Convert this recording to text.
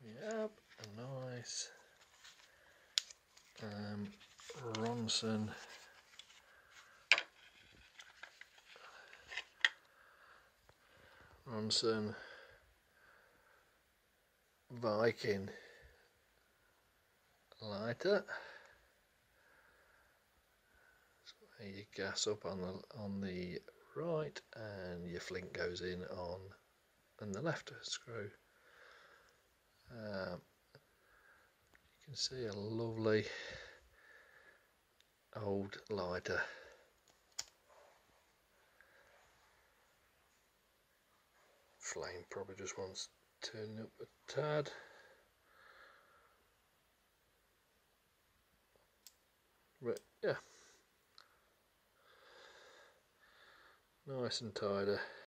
Yep, a nice Ronson Viking lighter. So your gas up on the right, and your flint goes in on the left screw. You can see a lovely old lighter. Flame probably just wants turning up a tad. But yeah, nice and tidy.